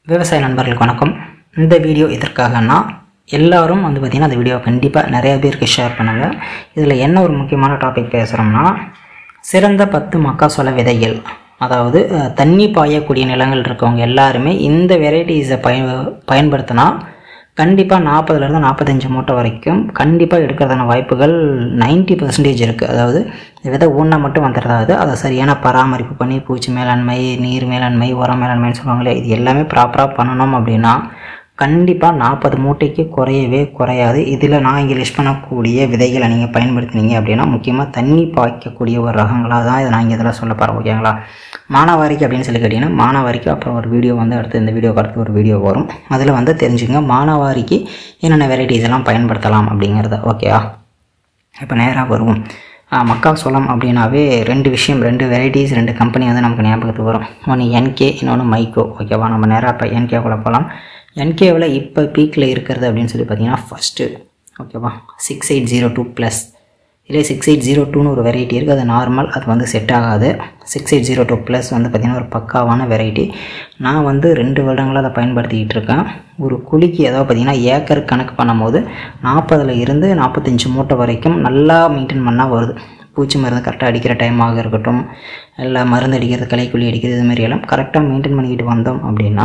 விவசாய நண்பர்களுக்கு வணக்கம். இந்த வீடியோ எதற்காகனா எல்லாரும் பார்த்திங்கன்னா அந்த வீடியோ கண்டிப்பாக நிறைய பேருக்கு ஷேர் பண்ணுங்கள். இதில் என்ன ஒரு முக்கியமான டாபிக் பேசுகிறோம்னா, சிறந்த 10 மக்காசோள விதைகள், அதாவது தண்ணி பாயக்கூடிய நிலங்கள் இருக்கவங்க எல்லாருமே இந்த வெரைட்டிஸை பயன்படுத்தினா கண்டிப்பாக 40லேருந்து 45 மூட்டை வரைக்கும் கண்டிப்பாக எடுக்கிறதான வாய்ப்புகள் 90% இருக்குது. அதாவது விதை ஊன்னா மட்டும் வந்துடுறாது, அதை சரியான பராமரிப்பு பண்ணி பூச்சி மேலாண்மை, நீர் மேலாண்மை, உரம் மேலாண்மைன்னு சொல்லுவாங்களே, இது எல்லாமே ப்ராப்பராக பண்ணணும் அப்படின்னா கண்டிப்பாக 40 மூட்டைக்கு குறையவே குறையாது. இதில் நான் இங்கே லிஸ்ட் பண்ணக்கூடிய விதைகளை நீங்கள் பயன்படுத்தினீங்க அப்படின்னா முக்கியமாக தண்ணி பாய்க்கக்கூடிய ஒரு ரகங்களாக தான் இதை நான் இங்கே இதெல்லாம் சொல்ல போகிறேன். ஓகேங்களா? மானாவாரிக்கு அப்படின்னு சொல்லி கேட்டிங்கன்னா மானாவாரிக்கு அப்புறம் ஒரு வீடியோ அடுத்து இந்த வீடியோக்கு அடுத்து ஒரு வீடியோ வரும். அதில் தெரிஞ்சுங்க மானாவாரிக்கு என்னென்ன வெரைட்டிஸ் எல்லாம் பயன்படுத்தலாம் அப்படிங்கிறத. ஓகேவா? இப்போ நேராக வருவோம். மக்காசோளம் அப்படின்னாவே ரெண்டு வெரைட்டிஸ், 2 கம்பெனி நமக்கு ஞாபகத்துக்கு வரும். ஒன்று என்கே, இன்னொன்று மைக்கோ. ஓகேவா? நம்ம நேராக இப்போ என்கேக்குள்ளே போகலாம். என்கேவில் இப்போ பீக்கில் இருக்கிறது அப்படின்னு சொல்லி பார்த்தீங்கன்னா ஃபஸ்ட்டு, ஓகேவா, 6802+. இதே 6802ன்னு ஒரு வெரைட்டி இருக்குது, அது நார்மல், அது செட் ஆகாது. 6802+ பார்த்திங்கன்னா ஒரு பக்காவான வெரைட்டி. நான் 2 வருடங்களாக அதை பயன்படுத்திக்கிட்டு இருக்கேன். ஒரு குழிக்கு அதாவது பார்த்திங்கன்னா ஏக்கர் கணக்கு பண்ணும்போது 40லேருந்து 45 மூட்டை வரைக்கும் நல்லா மெயின்டைன் பண்ணால் வருது. பூச்சி மருந்து கரெக்டாக அடிக்கிற டைமாக இருக்கட்டும், இல்லை மருந்து அடிக்கிறது, களைக்குள்ளி அடிக்கிறது, இதுமாரி எல்லாம் கரெக்டாக மெயின்டைன் பண்ணிக்கிட்டு வந்தோம் அப்படின்னா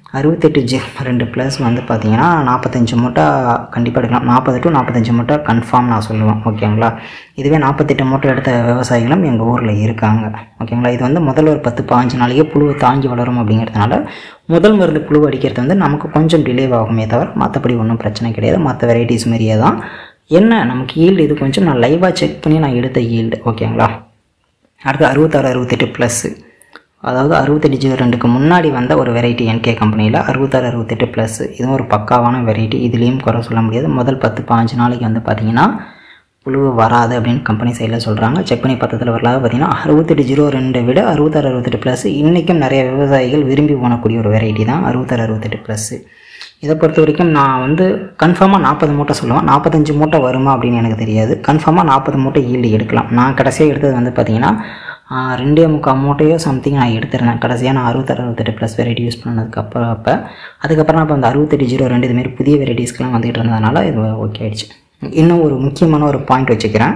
6802+ பார்த்திங்கன்னா 45 மூட்டை கண்டிப்பாக எடுக்கலாம். 40 to 45 மூட்டை கன்ஃபார்ம் நான் சொல்லுவேன். ஓகேங்களா? இதுவே 48 மூட்டை எடுத்த விவசாயிகளும் எங்கள் ஊரில் இருக்காங்க. ஓகேங்களா? இது முதல்ல ஒரு 10-15 நாளைக்கே புழுவை தாங்கி வளரும் அப்படிங்கிறதுனால முதல் மருந்து புழு அடிக்கிறது நமக்கு கொஞ்சம் டிலே ஆகுமே தவிர மற்றபடி ஒன்றும் பிரச்சனை கிடையாது. மற்ற வெரைட்டிஸ் மாரியே தான். என்ன நமக்கு ஈல்டு இது கொஞ்சம் நான் லைவாக செக் பண்ணி நான் எடுத்த ஈல்டு. ஓகேங்களா? அடுத்து 66-68+, அதாவது 6802க்கு முன்னாடி வந்த ஒரு வெரைட்டி என்கே கம்பெனியில் 66-68+. இதுவும் ஒரு பக்காவான வெரைட்டி, இதுலேயும் குறை சொல்ல முடியாது. முதல் 10-15 நாளைக்கு பார்த்திங்கன்னா புழு வராது அப்படின்னு கம்பெனி சைடில் சொல்கிறாங்க. செக் பண்ணி பத்தத்தில் வரலாத பார்த்திங்கன்னா 6802 விட 66-68+ இன்றைக்கும் நிறைய விவசாயிகள் விரும்பி போனக்கூடிய ஒரு வெரைட்டி தான் 66-68+. இதை பொறுத்த வரைக்கும் நான் கன்ஃபார்மாக 40 மூட்டை சொல்லுவேன். 45 மூட்டை வருமா அப்படின்னு எனக்கு தெரியாது. கன்ஃபார்மாக 40 மூட்டை ஈல்டு எடுக்கலாம். நான் கடைசியாக எடுத்தது பார்த்திங்கன்னா 2.25 மூட்டையோ சம்திங் நான் எடுத்துருந்தேன். கடைசியாக நான் 66-68+ வெரைட்டி யூஸ் பண்ணதுக்கப்புறம் அதுக்கப்புறம் நான் இப்போ 6802 இதுமாரி புதிய வெரைட்டிஸ்க்கெலாம் வந்துகிட்டு இருந்ததுனால இது ஓகே ஆகிடுச்சு. இன்னும் ஒரு முக்கியமான ஒரு பாயிண்ட் வச்சுக்கிறேன்.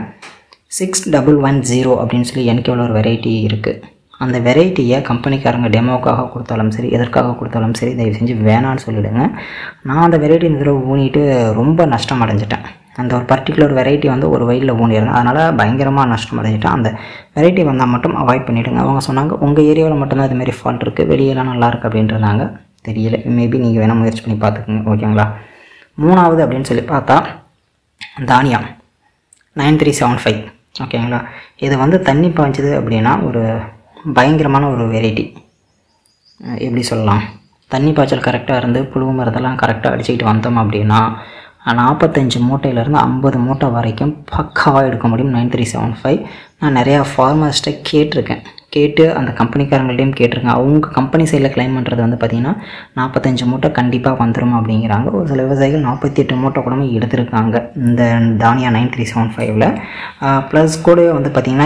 6110 அப்படின்னு சொல்லி என்கேவில் ஒரு வெரைட்டி இருக்குது. அந்த வெரைட்டியை கம்பெனிக்காரங்க டெமோக்காக கொடுத்தாலும் சரி, எதற்காக கொடுத்தாலும் சரி, தயவு செஞ்சு வேணான்னு சொல்லிவிடுங்க. நான் அந்த வெரைட்டி இந்த தடவை ஊனிட்டு ரொம்ப நஷ்டம் அடைஞ்சிட்டேன். அந்த ஒரு பர்டிகுலர் வெரைட்டி ஒரு வயலில் ஊனியிருந்தேன், அதனால் பயங்கரமாக நஷ்டம் அடைஞ்சிட்டேன். அந்த வெரைட்டி வந்தால் மட்டும் அவாய்ட் பண்ணிவிடுங்க. அவங்க சொன்னாங்க உங்கள் ஏரியாவில் மட்டும்தான் இதுமாரி ஃபால்ட் இருக்குது, வெளியெல்லாம் நல்லாயிருக்கு அப்படின்றதாங்க. தெரியல, மேபி நீங்கள் வேணால் முயற்சி பண்ணி பார்த்துக்குங்க. ஓகேங்களா? 3வது அப்படின்னு சொல்லி பார்த்தா தானியா 9375. ஓகேங்களா? இது தண்ணி பாய்ஞ்சது அப்படின்னா ஒரு பயங்கரமான ஒரு வெரைட்டி. எப்படி சொல்லலாம், தண்ணி பாய்ச்சல் கரெக்டாக இருந்து புழு மருந்தெல்லாம் கரெக்டாக அடிச்சுக்கிட்டு வந்தோம் அப்படின்னா 45 மூட்டையிலேருந்து 50 மூட்டை வரைக்கும் பக்காவாக எடுக்க முடியும். 9375 நான் நிறையா ஃபார்மர்ஸ்ட்டை கேட்டு அந்த கம்பெனிக்காரங்கள்டையும் கேட்டிருக்கேன். அவங்க கம்பெனி சைடில் கிளைம் பண்ணுறது பார்த்திங்கன்னா 45 மூட்டை கண்டிப்பாக வந்துடும் அப்படிங்கிறாங்க. ஒரு சில விவசாயிகள் 48 மூட்டை கூட எடுத்திருக்காங்க இந்த தானியா 9375ல். ப்ளஸ் கூட பார்த்திங்கன்னா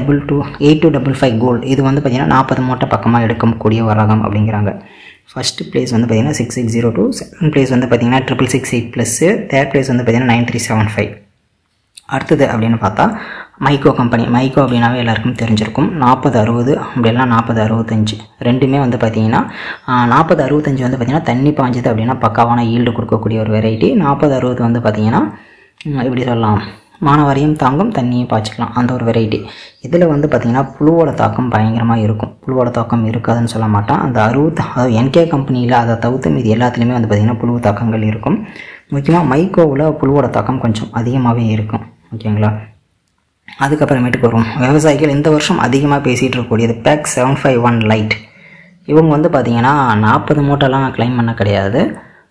8255 கோல்டு இது பார்த்திங்கன்னா 40 மூட்டை பக்கமாக எடுக்கக்கூடிய ஒரு ரகம் அப்படிங்கிறாங்க. ஃபஸ்ட்டு பிளேஸ் பார்த்திங்கன்னா 6602, செகண்ட் பிளேஸ் பார்த்திங்கன்னா 6668+, தேர்ட் பிளேஸ் பார்த்திங்கன்னா 9375. அடுத்தது அப்படின்னு பார்த்தா மைக்கோ கம்பெனி. மைக்கோ அப்படின்னாவே எல்லாருக்கும் தெரிஞ்சிருக்கும். 4060 அப்படிலாம் 4065 ரெண்டுமே பார்த்திங்கன்னா 4065 பார்த்திங்கன்னா தண்ணி பாய்ஞ்சது அப்படின்னா பக்காவான ஈல்டு கொடுக்கக்கூடிய ஒரு வெரைட்டி. 4060 பார்த்திங்கன்னா எப்படி சொல்லலாம், மானாவாரியும் தாங்கும், தண்ணியும் பாய்ச்சிக்கலாம், அந்த ஒரு வெரைட்டி. இதில் பார்த்திங்கன்னா புழுவோட தாக்கம் பயங்கரமாக இருக்கும். புழுவோட தாக்கம் இருக்காதுன்னு சொல்ல மாட்டேன். அந்த அதாவது என்கே கம்பெனியில் அதை தவிர்த்து மீது எல்லாத்துலேயுமே பார்த்திங்கன்னா புழு தாக்கங்கள் இருக்கும். முக்கியமாக மைக்கோவில் புழுவோட தாக்கம் கொஞ்சம் அதிகமாகவே இருக்கும். ஓகேங்களா? அதுக்கப்புறமேட்டுக்கு வரும் விவசாயிகள் இந்த வருஷம் அதிகமாக பேசிகிட்டு இருக்கக்கூடியது PAC 751 லைட். இவங்க பார்த்திங்கன்னா 40 மூட்டைலாம் கிளைம் பண்ண கிடையாது,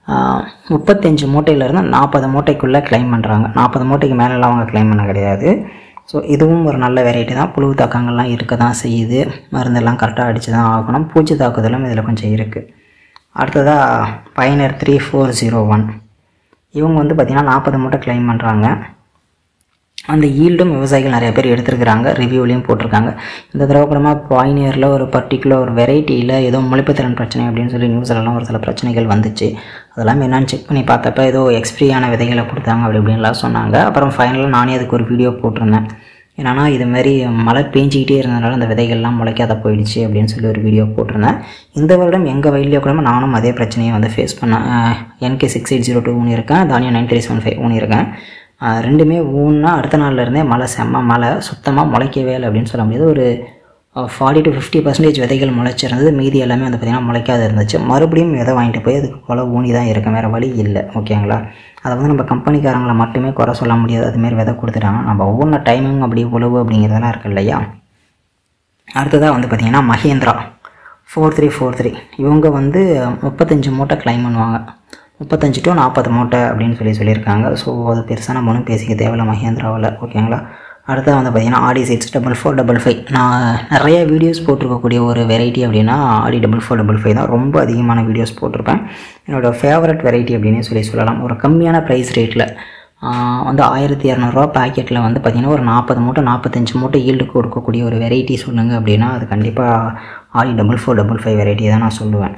35 மூட்டையிலேருந்து 40 மூட்டைக்குள்ளே கிளைம் பண்ணுறாங்க. 40 மூட்டைக்கு மேலெலாம் அவங்க கிளைம் பண்ண கிடையாது. ஸோ இதுவும் ஒரு நல்ல வெரைட்டி தான். புழு தாக்கங்கள்லாம் இருக்க தான் செய்யுது, மருந்தெல்லாம் கரெக்டாக அடித்து தான் ஆகணும். பூச்சி தாக்குதலும் இதில் கொஞ்சம் இருக்குது. அடுத்ததாக Pioneer 3401 இவங்க பார்த்திங்கன்னா 40 மூட்டை கிளைம் பண்ணுறாங்க. அந்த ஈல்டும் விவசாயிகள் நிறைய பேர் எடுத்துருக்கிறாங்க, ரிவ்யூலையும் போட்டிருக்காங்க. இந்த தடவை அப்புறமா பாயினியரில் ஒரு பர்டிகுலர் ஒரு வெரைட்டியில் ஏதோ முளைப்புத்திறன் பிரச்சனை அப்படின்னு சொல்லி நியூஸ்லலாம் ஒரு சில பிரச்சனைகள் வந்துச்சு. அதெல்லாம் என்னென்னு செக் பண்ணி பார்த்தப்ப ஏதோ எக்ஸ்பிரியான விதைகளை கொடுத்தாங்க அப்படி இப்படின்லாம் சொன்னாங்க. அப்புறம் ஃபைனலாக நானே அதுக்கு ஒரு வீடியோ போட்டிருந்தேன். என்னன்னா இதுமாரி மழை பேஞ்சிக்கிட்டே இருந்ததுனால அந்த விதைகள்லாம் முளைக்காத போயிடுச்சு அப்படின்னு சொல்லி ஒரு வீடியோ போட்டிருந்தேன். இந்த வருடம் எங்கள் வயலில் கூட நானும் அதே பிரச்சனையை வந்து ஃபேஸ் பண்ணேன். NK6802 ஊனியிருக்கேன், தானியம் 9375 ஊனியிருக்கேன். ரெண்டுமே ஊன்னா அடுத்த நாள்லேருந்தே மழை சுத்தமாக முளைக்கவே இல்லை அப்படின்னு சொல்ல முடியாது. ஒரு 40 to 50% விதைகள் முளைச்சிருந்தது, மீதி எல்லாமே வந்து பார்த்திங்கன்னா முளைக்காத இருந்துச்சு. மறுபடியும் விதை வாங்கிட்டு போய் அதுக்கு போல் ஊனி தான் இருக்கேன், வேறு வழி இல்லை. ஓகேங்களா, அதை வந்து நம்ம கம்பெனிக்காரங்களை மட்டுமே குறை சொல்ல முடியாது. அதுமாரி விதை கொடுத்துட்டாங்க, நம்ம ஒவ்வொரு டைமிங் அப்படி உழவு அப்படிங்கிறதெல்லாம் இருக்குது இல்லையா. அடுத்ததாக வந்து பார்த்திங்கன்னா மஹேந்திரா 4343 இவங்க வந்து 35 மூட்டை கிளைம் பண்ணுவாங்க, 35 to 40 மூட்டை அப்படின்னு சொல்லியிருக்காங்க. ஸோ அது பெருசாக நம்ம ஒன்றும் பேசிக்க தேவையில்ல மஹேந்திராவில். ஓகேங்களா, அடுத்தது வந்து பார்த்திங்கன்னா ஆடி 6445. நான் நிறைய வீடியோஸ் போட்டிருக்கக்கூடிய ஒரு வெரைட்டி அப்படின்னா ஆடி 4455 தான். ரொம்ப அதிகமான வீடியோஸ் போட்டிருப்பேன். என்னோடய ஃபேவரட் வெரைட்டி அப்படின்னு சொல்லலாம். ஒரு கம்மியான ப்ரைஸ் ரேட்டில் வந்து 1200 பேக்கெட்டில் வந்து பார்த்திங்கன்னா ஒரு 40 மூட்டை 45 மூட்டை ஈல்டுக்கு கொடுக்கக்கூடிய ஒரு வெரைட்டி சொல்லுங்கள் அப்படின்னா அது கண்டிப்பாக ஆடி 4455 வெரைட்டி தான் நான் சொல்லுவேன்.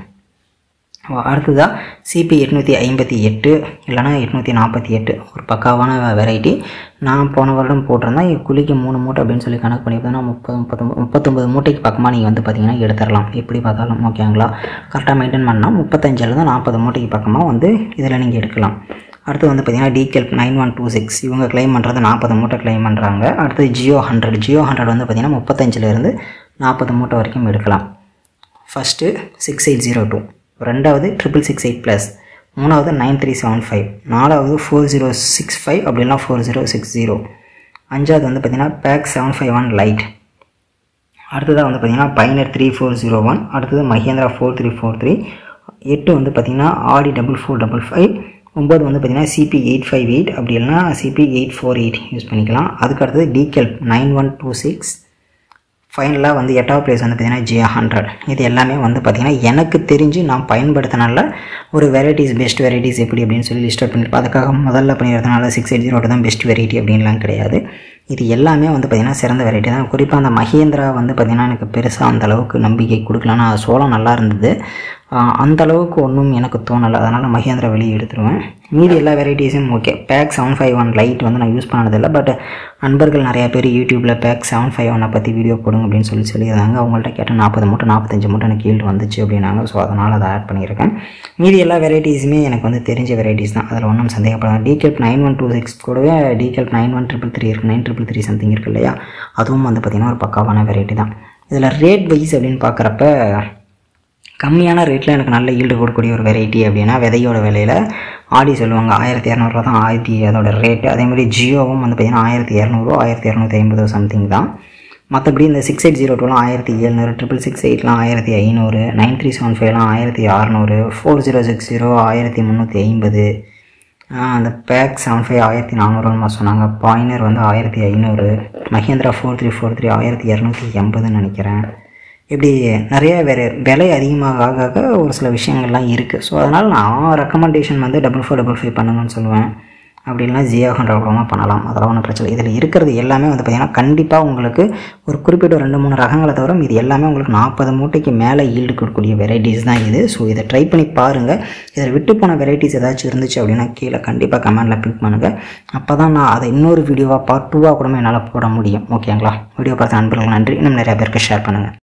அடுத்ததாக CP 858 இல்லைனா 848 ஒரு பக்காவான வெரைட்டி. நான் போன வருடம் போட்டிருந்தேன். குழிக்கு 3 மூட்டை அப்படின்னு சொல்லி கணக்கு பண்ணி பார்த்தோன்னா 39 மூட்டைக்கு பக்கமாக நீங்கள் வந்து பார்த்திங்கன்னா எடுத்துடலாம் எப்படி பார்த்தாலும். ஓகேங்களா, கரெக்டாக மெயின்டைன் பண்ணால் 35 40 மூட்டைக்கு பக்கமாக வந்து இதில் நீங்கள் எடுக்கலாம். அடுத்து வந்து பார்த்திங்கன்னா DKELP 9126 இவங்க கிளைம் பண்ணுறது 40 மூட்டை கிளைம் பண்ணுறாங்க. அடுத்தது Geo 100 வந்து பார்த்திங்கன்னா 35 40 மூட்டை வரைக்கும் எடுக்கலாம். ஃபஸ்ட்டு 6802, ரெண்டாவது 6668+, மூணாவது 9375, நாலாவது 4065 அப்படின்னா 4060, அஞ்சாவது வந்து பார்த்திங்கன்னா PAC 751 லைட். அடுத்ததாக வந்து பார்த்திங்கன்னா பைனர் 3401, அடுத்தது மஹேந்திரா 4343, 8 வந்து பார்த்திங்கன்னா ஆடி 4455, 9 வந்து பார்த்திங்கன்னா CP 858 அப்படி இல்லைனா CP 848 யூஸ் பண்ணிக்கலாம். அதுக்கு அடுத்தது DKELP 9126, ஃபைனலாக வந்து 8வது ப்ளேஸ் வந்து பார்த்திங்கன்னா Geo 100. இது எல்லாமே வந்து பார்த்திங்கன்னா எனக்கு தெரிஞ்சு நான் பயன்படுத்தினால ஒரு வெரைட்டிஸ் பெஸ்ட் வெரைட்டிஸ் எப்படி அப்படின்னு சொல்லி லிஸ்ட் அவுட் பண்ணியிருப்பேன். அதுக்காக முதல்ல பண்ணியிருந்தனால 6802 தான் பெஸ்ட் வெரைட்டி அப்படின்லாம் கிடையாது. இது எல்லாமே வந்து பார்த்திங்கன்னா சிறந்த வெரைட்டி தான். குறிப்பாக அந்த மஹேந்திரா வந்து பார்த்திங்கன்னா எனக்கு பெருசாக அந்தளவுக்கு நம்பிக்கை கொடுக்கலன்னா சோளம் நல்லா இருந்தது, அந்தளவுக்கு ஒன்றும் எனக்கு தோணலை. அதனால் மஹேந்திரா வெளியே எடுத்துருவேன். மீதி எல்லா வெரைட்டிஸும் ஓகே. PAC 751 லைட் வந்து நான் யூஸ் பண்ணதில்லை. பட் நண்பர்கள் நிறையா பேர் யூடியூப்பில் PAC 751 பற்றி வீடியோ போடுங்க அப்படின்னு சொல்லியிருந்தாங்க. அவங்கள்ட்ட கேட்டால் 40 மூட்டை 45 மூட்டை எனக்கு ஈல்டு வந்துச்சு அப்படின்னாங்க. ஸோ அதனால் அதை ஆட் பண்ணியிருக்கேன். மீதி எல்லா வெரைட்டிஸுமே எனக்கு வந்து தெரிஞ்ச வெரைட்டிஸ் தான், அதில் ஒன்றும் சந்தேகப்படாது. DKELP 9126 கூடவே DKELP 91333 இருக்குது, 9333 சம்திங் இருக்குது இல்லையா, அதுவும் வந்து பார்த்திங்கன்னா ஒரு பக்காவான வெரைட்டி தான். இதில் ரேட் வைஸ் அப்படின்னு பார்க்குறப்ப கம்மியான ரேட்டில் எனக்கு நல்ல ஈல்டு கொடுக்கக்கூடிய ஒரு வெரைட்டி அப்படின்னா விதையோட விலையில் ஆடி சொல்லுவாங்க 1200 தான் அதோட ரேட்டு. அதேமாதிரி ஜியோவும் வந்து பார்த்திங்கன்னா 1200 1250 சம்திங் தான். மற்றபடி இந்த 6802லாம் 1700, 6668லாம் 1500, 9375லாம் 1600, 4060 1350, அந்த PAC 75 1400 சொன்னாங்க. பாயினர் வந்து 1500, மஹேந்திரா 4343 1280 நினைக்கிறேன். இப்படி நிறைய விலை அதிகமாக ஆக ஒரு சில விஷயங்கள்லாம் இருக்குது. ஸோ அதனால் நான் ரெக்கமெண்டேஷன் வந்து 4455 பண்ணுங்கன்னு சொல்லுவேன். அப்படி இல்லைனா Geo 100 கூட பண்ணலாம், அதெல்லாம் ஒன்றும் பிரச்சனை. இதில் இருக்கிறது எல்லாமே வந்து பார்த்திங்கன்னா கண்டிப்பாக உங்களுக்கு ஒரு குறிப்பிட்ட 2-3 ரகங்களை தவிர இது எல்லாமே உங்களுக்கு 40 மூட்டைக்கு மேலே ஈல்டு கொடுக்கக்கூடிய வெரைட்டிஸ் தான் இது. ஸோ இதை ட்ரை பண்ணி பாருங்கள். இதில் விட்டு போன வெரைட்டிஸ் ஏதாச்சும் இருந்துச்சு அப்படின்னா கீழே கண்டிப்பாக கமெண்டில் பிக் பண்ணுங்கள். அப்போ தான் நான் அதை இன்னொரு வீடியோவாக பார்ட் 2 கூட என்னால் போட முடியும். ஓகேங்களா, வீடியோ பார்த்த நண்பர்கள் நன்றி. இன்னும் நிறையா பேருக்கு ஷேர் பண்ணுங்கள்.